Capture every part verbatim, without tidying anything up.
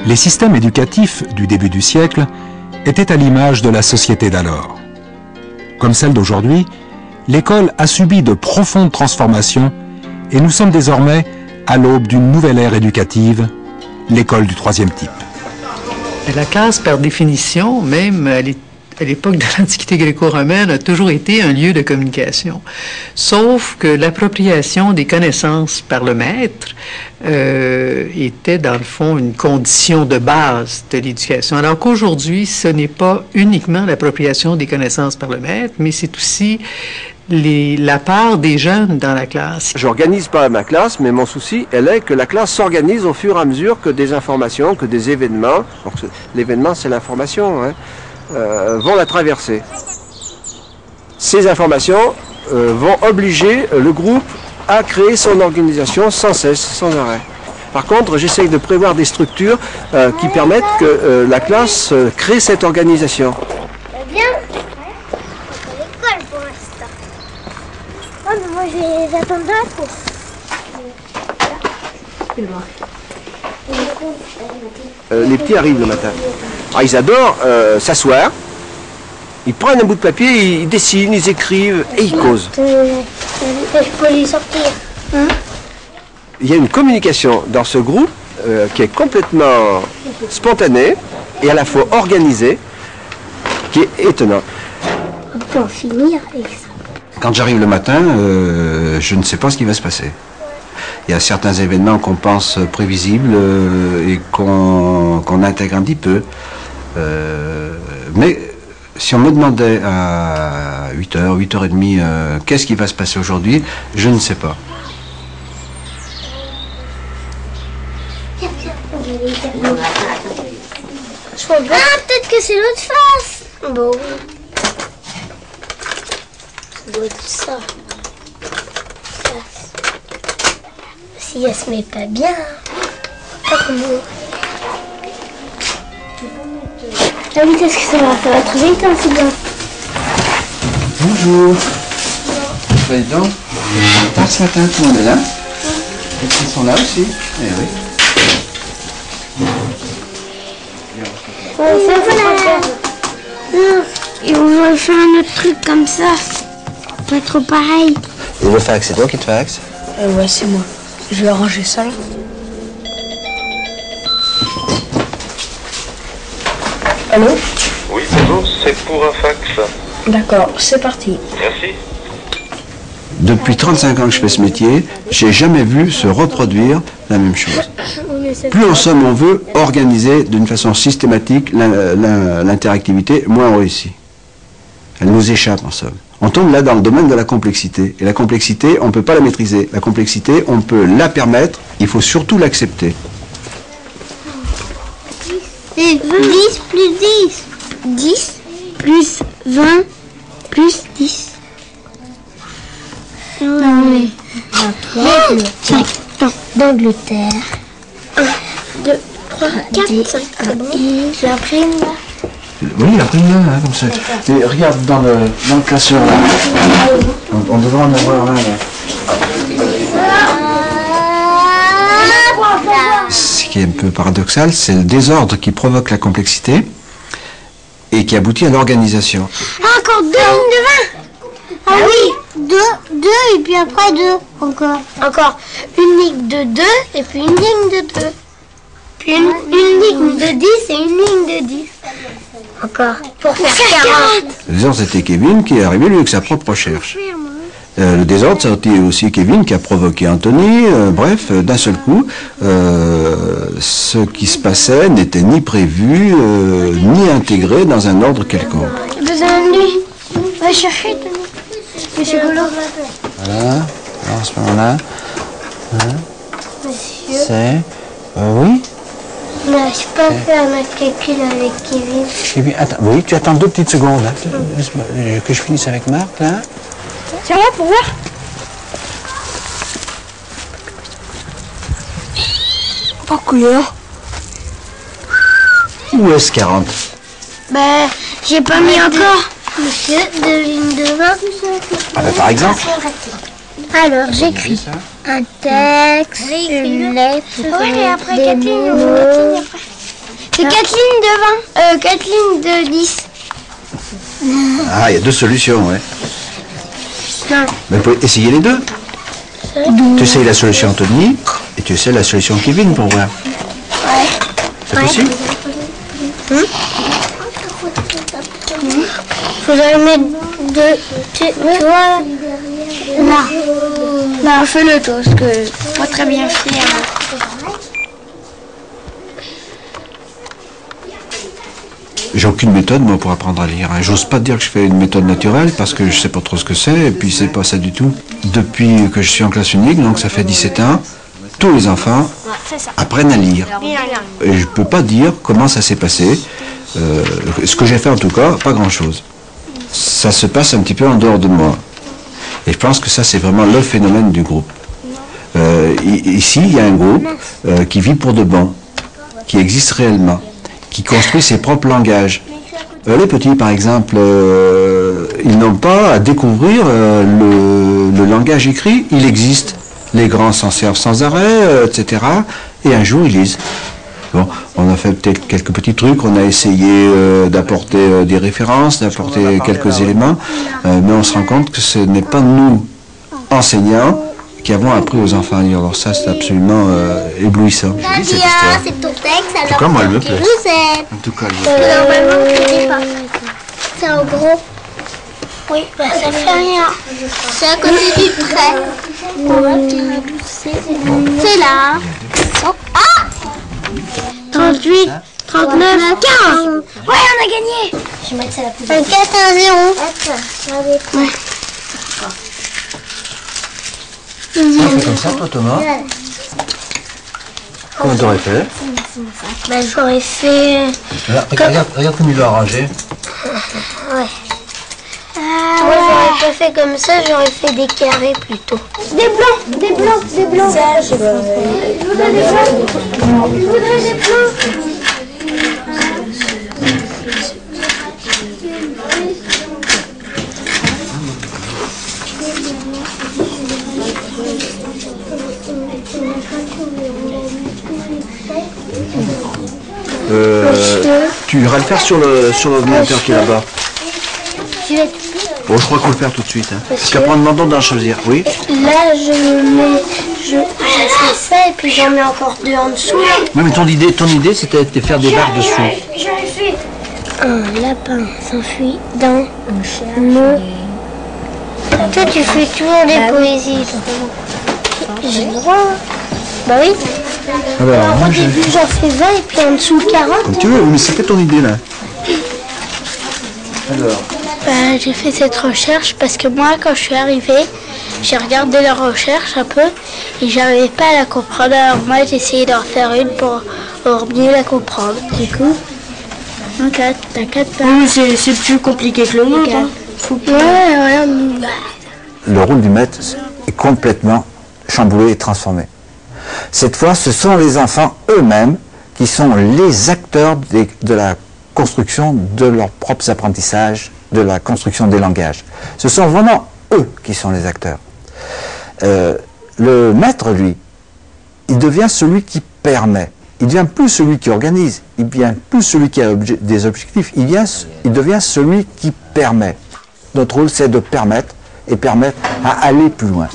Les systèmes éducatifs du début du siècle étaient à l'image de la société d'alors. Comme celle d'aujourd'hui, l'école a subi de profondes transformations et nous sommes désormais à l'aube d'une nouvelle ère éducative, l'école du troisième type. La classe, par définition, même à l'époque de l'Antiquité gréco-romaine, a toujours été un lieu de communication. Sauf que l'appropriation des connaissances par le maître euh, était, dans le fond, une condition de base de l'éducation. Alors qu'aujourd'hui, ce n'est pas uniquement l'appropriation des connaissances par le maître, mais c'est aussi Les, la part des jeunes dans la classe. J'organise pas ma classe, mais mon souci, elle est que la classe s'organise au fur et à mesure que des informations, que des événements, l'événement c'est l'information, hein, euh, vont la traverser. Ces informations euh, vont obliger le groupe à créer son organisation sans cesse, sans arrêt. Par contre, j'essaye de prévoir des structures euh, qui permettent que euh, la classe euh, crée cette organisation. Moi, je vais les attendre dans la cour. Euh, les petits arrivent le matin. Alors, ils adorent euh, s'asseoir. Ils prennent un bout de papier, ils dessinent, ils écrivent et ils causent. Je peux les sortir. Hein? Il y a une communication dans ce groupe euh, qui est complètement spontanée et à la fois organisée, qui est étonnante. On peut en finir avec ça. Quand j'arrive le matin, euh, je ne sais pas ce qui va se passer. Il y a certains événements qu'on pense prévisibles euh, et qu'on qu'on intègre un petit peu. Euh, mais si on me demandait à huit heures, huit heures trente, euh, qu'est-ce qui va se passer aujourd'hui, je ne sais pas. Ah, peut-être que c'est l'autre face. Bon, oui. Ça doit être ça. Ça. Si elle se met pas bien. Pas comme vous. La vitesse que ça va, ça va trop vite, hein, c'est bien. Bonjour. Président, tard ce matin, tout le monde est là. Les petits sont là aussi. Eh oui. Ouais, ça va. Non, et on va faire un autre truc comme ça. Pas trop pareil. Et le fax, c'est toi qui te fax? Euh, ouais, c'est moi. Je vais arranger ça là. Allô? Oui, bonjour, c'est pour un fax. D'accord, c'est parti. Merci. Depuis trente-cinq ans que je fais ce métier, j'ai jamais vu se reproduire la même chose. Plus en somme on veut organiser d'une façon systématique l'interactivité, moins on réussit. Elle nous échappe en somme. On tombe là dans le domaine de la complexité. Et la complexité, on ne peut pas la maîtriser. La complexité, on peut la permettre, il faut surtout l'accepter. dix plus dix. dix plus vingt plus dix. Non mais... cinq d'Angleterre. un, deux, trois, quatre, cinq. C'est bon. Je l'imprime là. Oui, imprime-le, hein, comme ça. Et regarde dans le, dans le classeur là. On, on devrait en avoir un là. Ce qui est un peu paradoxal, c'est le désordre qui provoque la complexité et qui aboutit à l'organisation. Ah, encore deux lignes de vingt. Ah oui, deux, deux et puis après deux encore. Encore une ligne de deux et puis une ligne de deux. Puis une, une ligne de dix et une ligne de dix. Encore. Pour faire quarante. Le désordre, c'était Kevin qui est arrivé lui avec sa propre recherche. Euh, le désordre, c'était aussi Kevin qui a provoqué Anthony. Euh, bref, euh, d'un seul coup, euh, ce qui se passait n'était ni prévu, euh, ni intégré dans un ordre quelconque. J'ai besoin de lui. Va chercher, Tony. Monsieur Golo. Voilà. Alors, à ce moment-là, hein, Monsieur. c'est... Euh, oui. Mais je peux pas faire un calcul avec Kevin. Kevin, attends, oui, tu attends deux petites secondes, là. Laisse-moi, que je finisse avec Marc, là. Tiens, là, pour voir. Pas couleur. Où est-ce quarante? Ben, j'ai pas mis encore. Monsieur, deux lignes de vingt. Ah ben, par exemple. Alors, j'écris un texte, une lettre, des mots, C'est quatre lignes de vingt, euh, quatre lignes de dix. Ah, il y a deux solutions, ouais. Non. Mais vous pouvez essayer les deux. Tu essayes la solution Anthony et tu essayes la solution Kevin pour voir. Ouais. C'est possible? Hum. Faudrait mettre deux. Tu, tu vois là. Là, fais-le toi, parce que pas très bien fait. Hein. J'ai aucune méthode, moi, pour apprendre à lire. J'ose pas dire que je fais une méthode naturelle parce que je sais pas trop ce que c'est, et puis c'est pas ça du tout. Depuis que je suis en classe unique, donc ça fait dix-sept ans, tous les enfants apprennent à lire. Et je peux pas dire comment ça s'est passé. Euh, ce que j'ai fait en tout cas, pas grand-chose. Ça se passe un petit peu en dehors de moi. Et je pense que ça, c'est vraiment le phénomène du groupe. Euh, ici, il y a un groupe euh, qui vit pour de bon, qui existe réellement, qui construit ses propres langages. Euh, les petits, par exemple, euh, ils n'ont pas à découvrir euh, le, le langage écrit, il existe. Les grands s'en servent sans arrêt, euh, et cetera. Et un jour, ils lisent. Bon, on a fait peut-être quelques petits trucs, on a essayé euh, d'apporter euh, des références, d'apporter quelques éléments, euh, mais on se rend compte que ce n'est pas nous, enseignants, qui avons appris aux enfants à lire. Alors ça, c'est absolument euh, éblouissant. Nadia, c'est ton texte, alors En tout cas, moi, elle me plaît. vous êtes. En tout cas, elle me plaît. Normalement, je sais pas. C'est en gros. Oui, bah ça fait rien. C'est à côté du trait. C'est là. Ah trente-huit, trente-neuf, quinze. Ouais, on a gagné. Je vais mettre ça à la poubelle. vingt-quatre à zéro. Ouais. On fait comme ça, toi, Thomas? Comment t'aurais fait? Bah, j'aurais fait... Regarde, regarde, regarde comme il l'a arrangé. Ouais. Ah, moi, j'aurais pas fait comme ça, j'aurais fait des carrés plutôt. Des blancs, des blancs, des blancs. Ça, je voudrais des blancs. Je voudrais des blancs. Euh, tu iras le faire sur le sur l'ordinateur qui est là-bas. Bon, je crois qu'on va le faire tout de suite. Hein. Parce qu'après, demandons d'en choisir. Oui. Là, je mets, je, je fais ça et puis j'en mets encore deux en dessous. Là. Oui, mais ton idée, ton idée, c'était de faire des barres dessous. J'aurais fait un lapin s'enfuit dans le. Toi, tu fais toujours des poésies. J'ai le droit. Bah oui. Alors, moi, au début, j'en fais vingt et puis en dessous quarante. Comme tu veux, mais c'était ton idée là. Alors. Bah, j'ai fait cette recherche parce que moi, quand je suis arrivée, j'ai regardé la recherche un peu et j'arrivais pas à la comprendre. Alors moi, j'ai essayé d'en faire une pour, pour mieux la comprendre. Du coup, un quatre, t'as quatre pages. Oui, c'est plus compliqué que le nôtre. Hein. Faut pas... Ouais, ouais, bah. Le rôle du maître est complètement chamboulé et transformé. Cette fois, ce sont les enfants eux-mêmes qui sont les acteurs des, de la construction de leurs propres apprentissages, de la construction des langages. Ce sont vraiment eux qui sont les acteurs. Euh, le maître, lui, il devient celui qui permet. Il devient plus celui qui organise. Il devient plus celui qui a obje- des objectifs. Il, vient, il devient celui qui permet. Notre rôle, c'est de permettre et permettre à aller plus loin.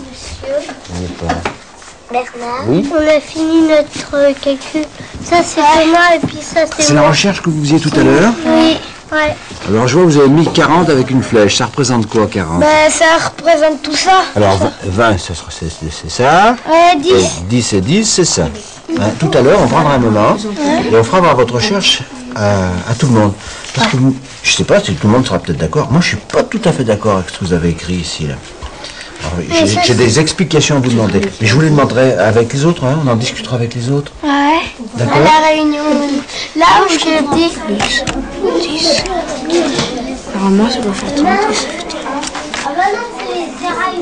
Bernard, Oui. on a fini notre calcul. Ça, c'est Thomas et puis ça, c'est C'est la moi. recherche que vous faisiez tout à l'heure. Oui, ouais. Alors, je vois que vous avez mis quarante avec une flèche. Ça représente quoi, quarante? Bah, ça représente tout ça. Alors, vingt, ce sera- c'est c'est ça. Ouais, Et dix. dix et dix, c'est ça. Hein, tout à l'heure, on prendra un moment et on fera voir votre recherche à, à tout le monde. Parce que vous- je ne sais pas si tout le monde sera peut-être d'accord. Moi, je ne suis pas tout à fait d'accord avec ce que vous avez écrit ici. Là. Alors, J'ai j'ai des explications à vous demander. Mais je vous les demanderai avec les autres. Hein, on en discutera avec les autres. Ouais. À D'accord? la réunion. Là où je le dis. dix. Normalement, ça doit faire trente. Ah bah non, c'est les terrailles.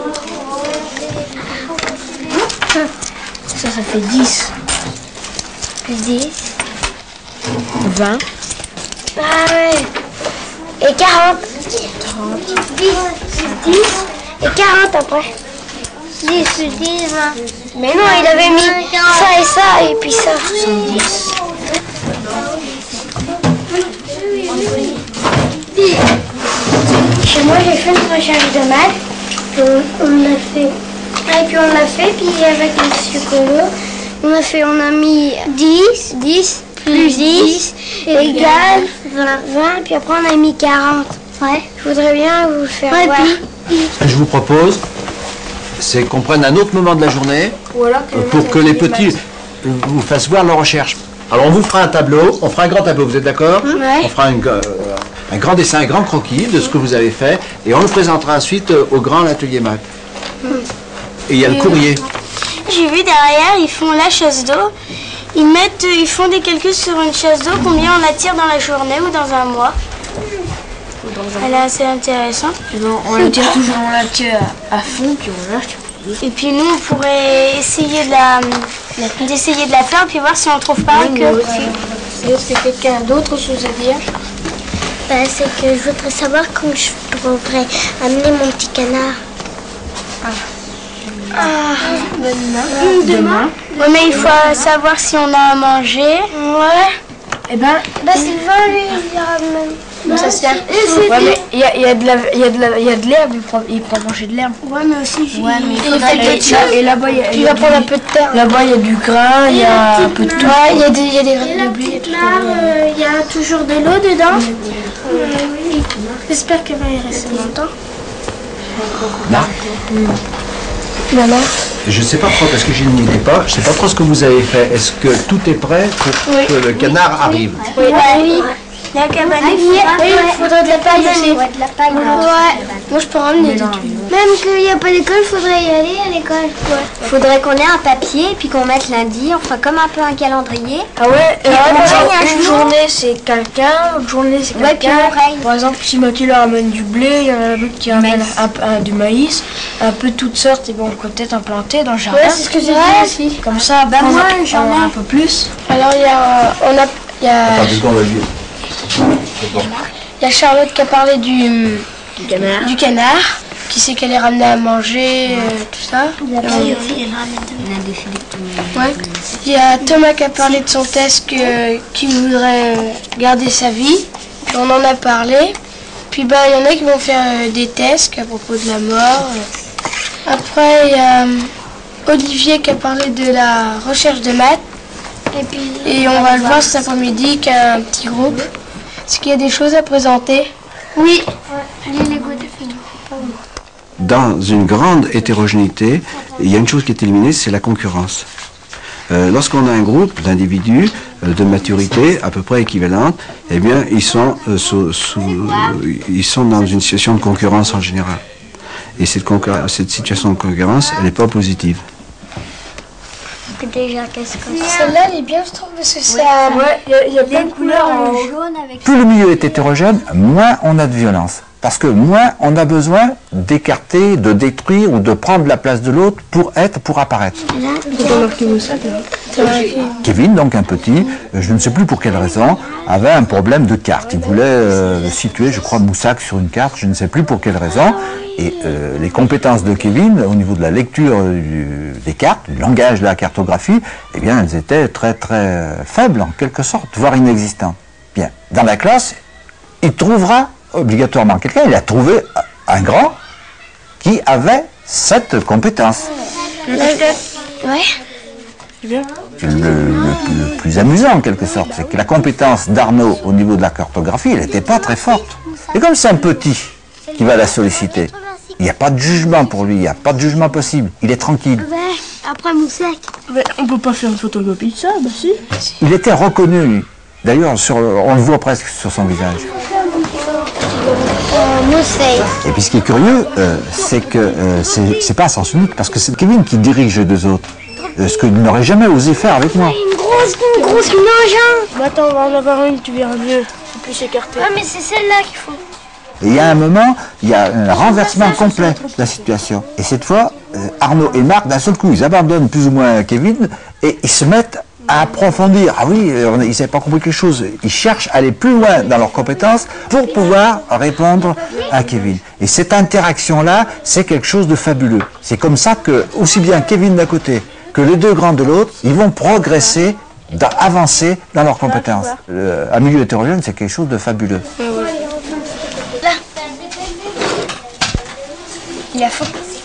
Ça, ça fait dix. Plus dix. vingt. Ah ouais. Et quarante. trente. dix. dix. Et quarante après. dix, dix, vingt. Mais non, il avait mis ça et ça et puis ça. soixante-dix. Chez moi, j'ai fait une recherche de maths. On, on a fait. Et puis on a fait, puis avec M. Colo, on a fait, on a mis dix, dix, plus dix, égale vingt, vingt, puis après on a mis quarante. Ouais. Je voudrais bien vous faire ouais, voir. Puis... Ce que je vous propose, c'est qu'on prenne un autre moment de la journée que pour que les petits vous fassent voir leur recherche. Alors on vous fera un tableau, on fera un grand tableau, vous êtes d'accord? Ouais. On fera un, euh, un grand dessin, un grand croquis de ce que vous avez fait et on le présentera ensuite au grand atelier maths. Mmh. Et il y a le courrier. J'ai vu derrière, ils font la chasse d'eau. Ils mettent, ils font des calculs sur une chasse d'eau, combien on attire dans la journée ou dans un mois. Elle est assez intéressante. Non, on la tire toujours, on la tire à fond, puis on lâche. Et puis nous, on pourrait essayer de la, d'essayer de la faire, puis voir si on trouve pas oui, que... C'est quelqu'un d'autre chose à dire? Bah, c'est que je voudrais savoir quand je pourrais amener mon petit canard. Ah. Ah, ben demain. Demain. Ouais, mais il faut savoir si on a à manger. Ouais. Eh ben, bah Sylvain, lui, il ramène. Bah, ça se tient. Ouais, mais il y a, y a de la, il y a de la, il y a de l'herbe. Il prend, il prend manger de l'herbe. Ouais, mais aussi. Ouais, mais il fait peu de choses. Et là-bas, il y a. Il va prendre un peu de terre. Là-bas, il y a du grain, il y a un peu de tout. Ouais, il y a des, il y a des graines de blé. Il y a toujours de l'eau dedans. Oui. J'espère qu'elle va y rester longtemps. Là. Maman. Je ne sais pas trop, parce que je n'y étais pas, je ne sais pas trop ce que vous avez fait. Est-ce que tout est prêt pour oui. que le canard arrive? Oui. Oui. La cabane est oui, il faudrait de la paille aussi. Ouais, de la paille. Ouais. Moi, je peux ramener des trucs. Même qu'il n'y a pas d'école, il faudrait y aller à l'école. Il faudrait qu'on ait un papier et puis qu'on mette lundi, enfin comme un peu un calendrier. Ah ouais, et alors, une journée c'est quelqu'un, une journée c'est quelqu'un. Ouais, par exemple, si Mathilde ramène du blé, il y en a d'autres qui ramènent un, un, du maïs, un peu toutes sortes, et bon, on peut peut-être implanter dans le jardin. Ouais, c'est ce que j'ai dit aussi. Comme ça, bah moi, j'en ai un peu plus. Alors, il y a. On a. Il y a. Il y a Charlotte qui a parlé du, du canard, du canard qui sait qu'elle est ramenée à manger, euh, tout ça. Il y a, ouais. Il y a Thomas qui a parlé de son test que, qui voudrait garder sa vie. On en a parlé. Puis bah, il y en a qui vont faire euh, des tests à propos de la mort. Après, il y a euh, Olivier qui a parlé de la recherche de maths. Et, puis, Et on va le voir cet après-midi qu'il y a un petit groupe. Est-ce qu'il y a des choses à présenter? Oui. Dans une grande hétérogénéité, il y a une chose qui est éliminée, c'est la concurrence. Euh, Lorsqu'on a un groupe d'individus euh, de maturité à peu près équivalente, eh bien, ils sont, euh, sous, sous, euh, ils sont dans une situation de concurrence en général. Et cette, cette situation de concurrence, elle n'est pas positive. Déjà, qu'est-ce que c'est? Celle-là, elle est bien, je trouve, parce que ça... Ouais, il y, y a plein de couleurs en jaune avec... Plus le milieu est hétérogène, moins on a de violence. Parce que moins on a besoin d'écarter, de détruire ou de prendre la place de l'autre pour être, pour apparaître. Kevin, donc un petit, je ne sais plus pour quelle raison, avait un problème de carte. Il voulait euh, situer, je crois, Moussac sur une carte, je ne sais plus pour quelle raison. Et euh, les compétences de Kevin, au niveau de la lecture du, des cartes, du langage de la cartographie, eh bien, elles étaient très très faibles, en quelque sorte, voire inexistantes. Bien, dans la classe, il trouvera obligatoirement quelqu'un, il a trouvé un grand qui avait cette compétence. Ouais. Le, le, le, le plus amusant en quelque sorte, c'est que la compétence d'Arnaud au niveau de la cartographie, elle n'était pas très forte. Et comme c'est un petit qui va la solliciter, il n'y a pas de jugement pour lui, il n'y a pas de jugement possible, il est tranquille. Ouais, après Moussac. Ouais, on peut pas faire une photocopie de ça, bah si. Il était reconnu, lui. D'ailleurs, on le voit presque sur son visage. Et puis ce qui est curieux, euh, c'est que euh, c'est pas un sens unique, parce que c'est Kevin qui dirige les deux autres. Euh, ce qu'il n'aurait jamais osé faire avec moi. Une grosse, une grosse nage. Bah attends, on va en avoir une, tu verras mieux. C'est plus écarté. Ah mais c'est celle-là qu'il faut. Et il y a un moment, il y a un renversement complet de la situation. Et cette fois, euh, Arnaud et Marc, d'un seul coup, ils abandonnent plus ou moins Kevin et ils se mettent à approfondir. Ah oui, ils n'avaient pas compris quelque chose. Ils cherchent à aller plus loin dans leurs compétences pour pouvoir répondre à Kevin. Et cette interaction-là, c'est quelque chose de fabuleux. C'est comme ça que, aussi bien Kevin d'un côté que les deux grands de l'autre, ils vont progresser d'avancer dans leurs compétences. Le, un milieu hétérogène, c'est quelque chose de fabuleux. Là. Il a faim.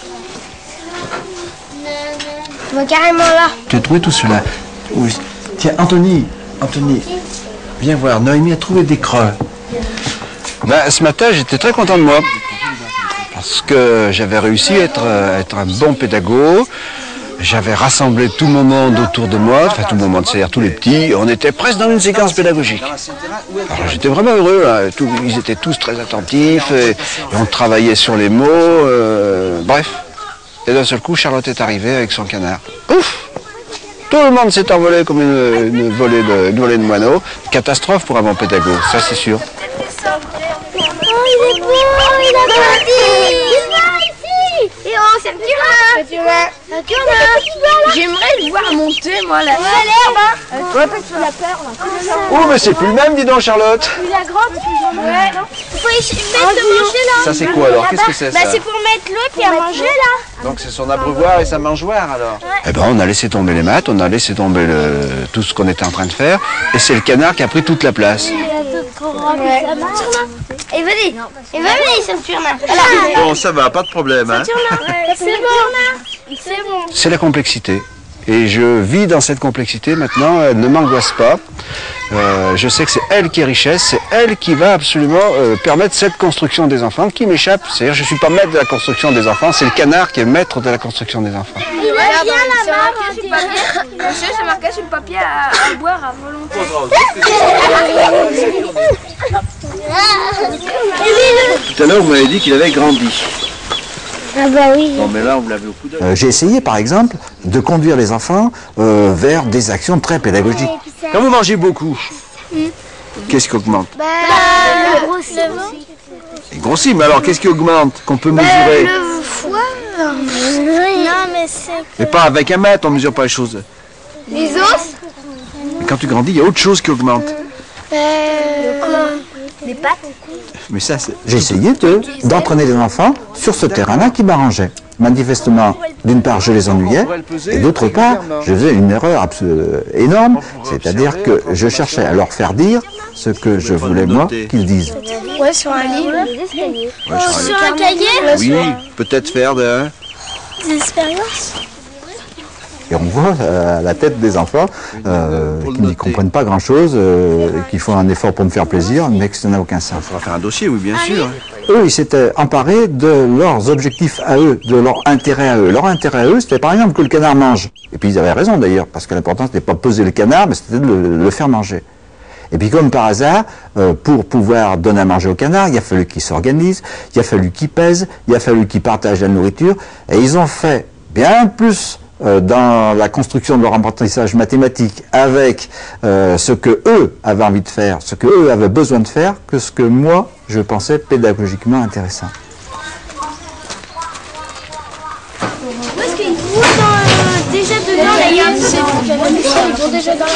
Tu vas carrément là. Tu as trouvé tout cela. Oui. Tiens, Anthony, Anthony, viens voir. Noémie a trouvé des creux. Ben, ce matin, j'étais très content de moi. Parce que j'avais réussi à être, à être un bon pédagogue. J'avais rassemblé tout le monde autour de moi, enfin tout le monde, c'est-à-dire tous les petits. On était presque dans une séquence pédagogique. Alors j'étais vraiment heureux. Hein. Tout, ils étaient tous très attentifs. Et, et on travaillait sur les mots. Euh, bref. Et d'un seul coup, Charlotte est arrivée avec son canard. Ouf! Tout le monde s'est envolé comme une, une, volée de, une volée de moineaux. Catastrophe pour un bon pédagogue, ça c'est sûr. Oh, il est beau, il a grandi. Et oh, c'est un petit rat. Un petit rat. J'aimerais le voir monter, moi, la l'herbe. Ouais, parce qu'il a peur, là. Oh, mais c'est plus le même, dis donc, Charlotte. Il a grandi. Ouais. Il faut y mettre de manger là. Ça, c'est quoi alors? Qu'est-ce que c'est Bah, ça? c'est pour mettre l'autre et à manger là. Donc, c'est son abreuvoir et sa mangeoire alors? Eh ben, on a laissé tomber les maths, on a laissé tomber le, tout ce qu'on était en train de faire. Et c'est le canard qui a pris toute la place. Ouais. Et vas-y, et vas-y, Saturnin. Bon, ça va, pas de problème. Hein. C'est bon, c'est bon. C'est la complexité. Et je vis dans cette complexité maintenant, elle ne m'angoisse pas. Euh, je sais que c'est elle qui est richesse, c'est elle qui va absolument euh, permettre cette construction des enfants qui m'échappe. C'est-à-dire je ne suis pas maître de la construction des enfants, c'est le canard qui est maître de la construction des enfants. Il a bien la main. Monsieur, c'est marqué sur le papier à, à boire à volonté. Tout à l'heure, vous m'avez dit qu'il avait grandi. Ah bah oui. Bon, mais là, on vous l'avez au coup d'œil. Euh, J'ai essayé, par exemple, de conduire les enfants euh, vers des actions très pédagogiques. Quand vous mangez beaucoup, qu'est-ce qui augmente? Bah, le grossit. Il grossit, mais alors qu'est-ce qui augmente qu'on peut mesurer? Le foie. Non, mais c'est. Mais pas avec un mètre, on ne mesure pas les choses. Les os. Mais quand tu grandis, il y a autre chose qui augmente. Euh. Les pattes. Mais ça, c'est... J'ai essayé de- d'entraîner les enfants sur ce terrain-là qui m'arrangeait. Manifestement, d'une part, je les ennuyais, et d'autre part, je faisais une erreur absolue, énorme, c'est-à-dire que je cherchais à leur faire dire ce que je voulais, moi, qu'ils disent. Ouais, sur un livre. Ouais, je Sur un cahier. Oui, peut-être faire de... Des expériences. Et on voit euh, à la tête des enfants euh, qui n'y comprennent pas grand-chose, euh, qui font un effort pour me faire plaisir, mais que ça n'a aucun sens. On va faire un dossier, oui, bien sûr. Eux, ils s'étaient emparés de leurs objectifs à eux, de leur intérêt à eux. Leur intérêt à eux, c'était par exemple que le canard mange. Et puis ils avaient raison d'ailleurs, parce que l'important, c'était pas peser le canard, mais c'était de le, le faire manger. Et puis comme par hasard, euh, pour pouvoir donner à manger au canard, il a fallu qu'ils s'organisent, il a fallu qu'ils pèsent, il a fallu qu'ils partagent la nourriture, et ils ont fait bien plus euh, dans la construction de leur apprentissage mathématique avec euh, ce que eux avaient envie de faire, ce que eux avaient besoin de faire, que ce que moi, je pensais pédagogiquement intéressant. Où est-ce qu'ils vont dans, déjà dedans, là, il y a un peu de... Ils vont déjà dans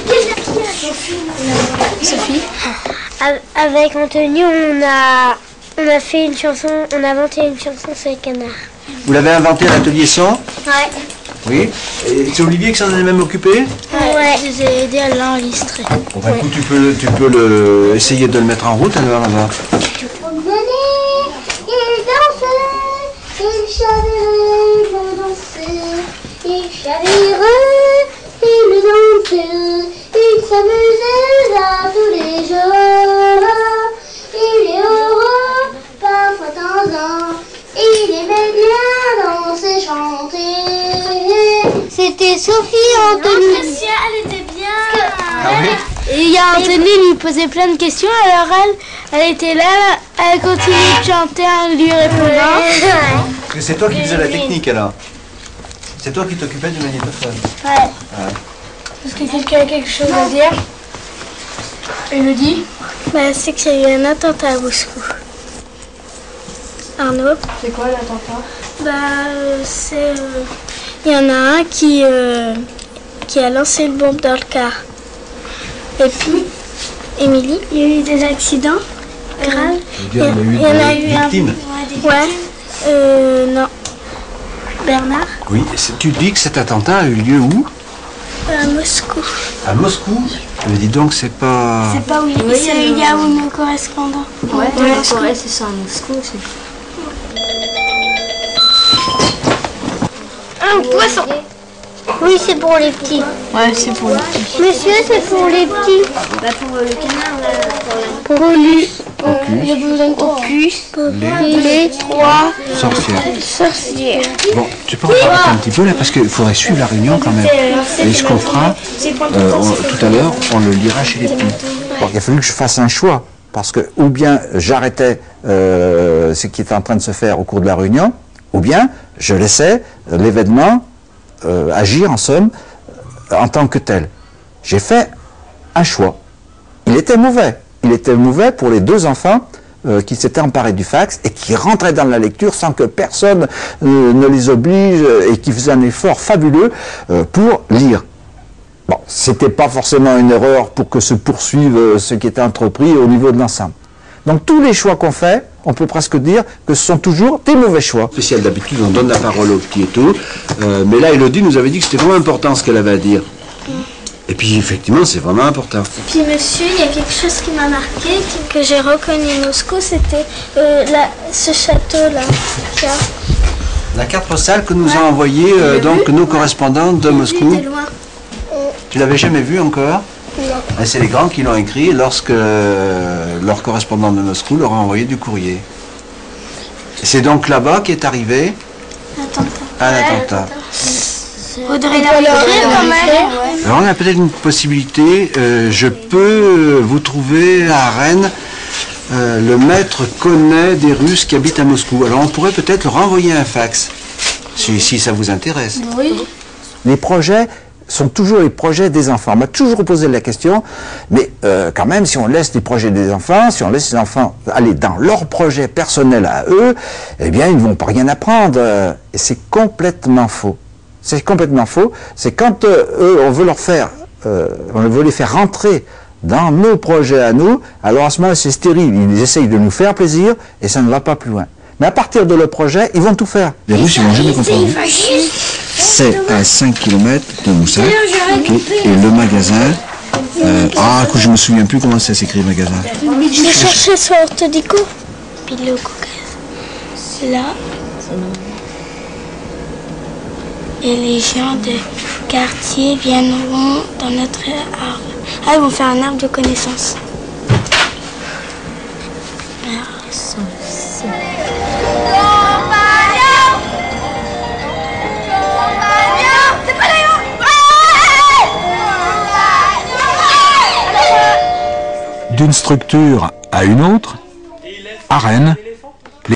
Sophie. Avec Anthony, on a, on a fait une chanson, on a inventé une chanson sur les canards. Vous l'avez inventé à l'atelier cent? Ouais. Oui. Et c'est Olivier qui s'en est même occupé? Ouais, je les ai aidés à l'enregistrer. Bon, bah, écoute, tu peux, le, tu peux le, essayer de le mettre en route alors là-bas. Venez, il dansait, il chavirait, il dansait, il chavirait, il dansait, il s'amusait là tous les jours. Il est heureux, parfois de temps en temps, il aimait bien danser, chanter. C'était Sophie, Anthony. Elle était bien. Ah oui? Et il y a Anthony, lui posait plein de questions, alors elle, elle était là, elle continuait de chanter en lui répondant. Parce que c'est toi qui faisais la technique alors? C'est toi qui t'occupais du magnétophone? Ouais. Ouais. Est-ce que quelqu'un a quelque chose à dire? Elodie? Bah, c'est qu'il y a eu un attentat à Moscou. Arnaud? C'est quoi l'attentat? Bah, euh, c'est... euh, il y en a un qui, euh, qui a lancé une bombe dans le car. Et puis, Émilie, il y a eu des accidents graves. Il y a eu Il y en a eu des un. victimes. Ouais. Euh, non. Bernard? Oui, c'est- tu dis que cet attentat a eu lieu où? À Moscou. À Moscou? Mais dis donc, c'est pas... C'est pas où il oui, c'est il y a où nos correspondants. Ouais, ouais, ouais c'est ça, à Moscou aussi. Un poisson. Oui, c'est pour les petits. Ouais, c'est pour les petits. Monsieur, c'est pour les petits. Bah pour le canard, là, pour Pour lui. J'ai besoin de opus. Pour les trois Sorcières. sorcières. Bon, tu peux en arrêter un petit peu là, parce qu'il faudrait suivre la réunion quand même. Et ce qu'on fera, euh, on- tout à l'heure, on le lira chez les petits. Bon, il a fallu que je fasse un choix, parce que ou bien j'arrêtais euh, ce qui était en train de se faire au cours de la réunion, ou bien je laissais euh, l'événement euh, agir en somme euh, en tant que tel. J'ai fait un choix. Il était mauvais. Il était mauvais pour les deux enfants euh, qui s'étaient emparés du fax et qui rentraient dans la lecture sans que personne euh, ne les oblige euh, et qui faisaient un effort fabuleux euh, pour lire. Bon, c'était pas forcément une erreur pour que se poursuive euh, ce qui était entrepris au niveau de l'ensemble. Donc tous les choix qu'on fait, on peut presque dire que ce sont toujours des mauvais choix. Spécial, d'habitude, on donne la parole aux petits et tout. Euh, mais là, Elodie nous avait dit que c'était vraiment important ce qu'elle avait à dire. Et puis, effectivement, c'est vraiment important. Puis monsieur, il y a quelque chose qui m'a marqué, qui- que j'ai reconnu Moscou, c'était euh, la- ce château-là. Tiens, La carte postale que nous a envoyée euh, donc nos correspondants de Moscou. c'était loin. Tu l'avais jamais vue encore? Non. Et c'est les grands qui l'ont écrit lorsque euh, leur correspondant de Moscou leur a envoyé du courrier. C'est donc là-bas qu'est arrivé Attends, un attentat. faudrait l'écrire quand même. Alors on a peut-être une possibilité, euh, je peux vous trouver à Rennes, euh, le maître connaît des Russes qui habitent à Moscou. Alors on pourrait peut-être leur envoyer un fax, si, si ça vous intéresse. Oui. Les projets sont toujours les projets des enfants. On m'a toujours posé la question, mais euh, quand même, si on laisse les projets des enfants, si on laisse les enfants aller dans leurs projets personnels à eux, eh bien, ils ne vont pas rien apprendre. Euh, Et c'est complètement faux. C'est complètement faux. C'est quand euh, eux, on veut leur faire, euh, on veut les faire rentrer dans nos projets à nous, alors à ce moment-là, c'est stérile. Ils essayent de nous faire plaisir et ça ne va pas plus loin. Mais à partir de leur projet, ils vont tout faire. Les Russes, ils vont jamais comprendre. C'est à cinq kilomètres de Moussac, okay, et le magasin... Euh, ah, écoute, je me souviens plus comment ça s'écrit, le magasin. Je l'ai cherché sur Orthodico. Puis le Caucase. Là. Et les gens de quartier viendront dans notre arbre. Ah, ils vont faire un arbre de connaissances. D'une structure à une autre, à Rennes,